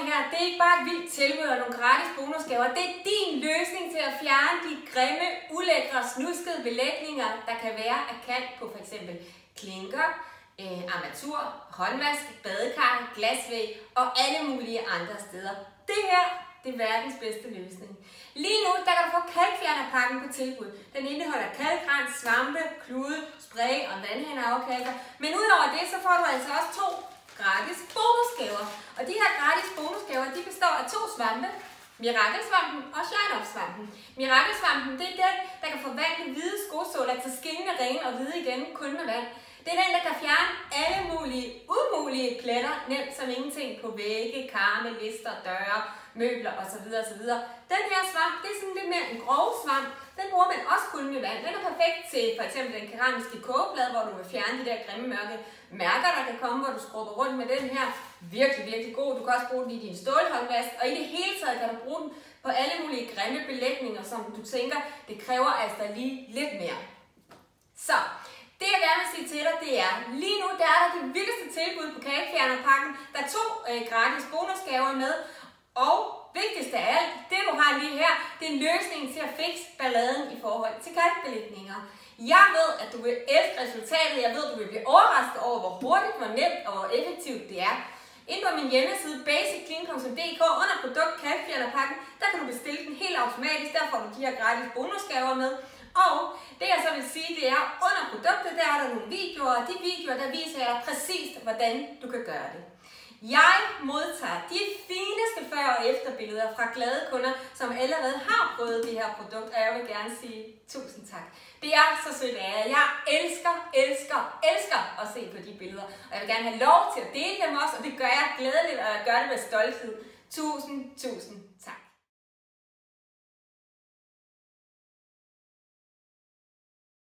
her, det er ikke bare et vildt tilbud og nogle gratis bonusgaver. Det er din løsning til at fjerne de grimme, ulækre, snuskede belægninger, der kan være af kant på f.eks. klinker, armatur, håndvask, badekar, glasvæg og alle mulige andre steder. Det her, det er verdens bedste løsning. Lige nu, der kan du få kalkfjernerpakken på tilbud. Den indeholder kalkrens, svampe, klude, spray og vandhændeafkalker. Men udover det, så får du altså også 2 gratis bonusgaver. Og de her gratis bonusgaver, de består af 2 svampe. Mirakelsvampen og Shine-Up-svampen. Mirakelsvampen, det er den, der kan forvandle hvide skosåler til skinnende rene og hvide igen kun med vand. Det er den, der kan fjerne alle mulige, umulige pletter, nemt som ingenting på vægge, karme, lister, døre, møbler osv. osv. Den her svamp, det er sådan lidt mere en grov svamp. Den bruger man også kun med vand. Den er perfekt til f.eks. den keramiske kogeplade, hvor du vil fjerne de der grimme mørke mærker, der kan komme, hvor du skrubber rundt med den her. Virkelig, virkelig god. Du kan også bruge den i din stålhåndvask, og i det hele taget kan du bruge den på alle mulige grimme belægninger, som du tænker, det kræver altså lige lidt mere. Så det jeg gerne vil sige til dig, det er, lige nu der er der det vildeste tilbud på kalkfjernerpakken. Der er 2 gratis bonusgaver med, og vigtigst af alt, det du har lige her, det er en løsning til at fikse balladen i forhold til kalkbelægninger. Jeg ved, at du vil elske resultatet. Jeg ved, at du vil blive overrasket over, hvor hurtigt, hvor nemt og hvor effektivt det er. Inde på min hjemmeside basicclean.dk under produkt kalkfjernerpakken, der kan du bestille den helt automatisk. Der får du de her gratis bonusgaver med. Og det jeg så vil sige, det er, under produktet, der er der nogle videoer, og de videoer, der viser jeg præcis, hvordan du kan gøre det. Jeg modtager de fineste før- og efterbilleder fra glade kunder, som allerede har prøvet det her produkt, og jeg vil gerne sige tusind tak. Det er så sødt af jer. Jeg elsker at se på de billeder, og jeg vil gerne have lov til at dele dem også, og det gør jeg glædeligt, og jeg gør det med stolthed. Tusind tak.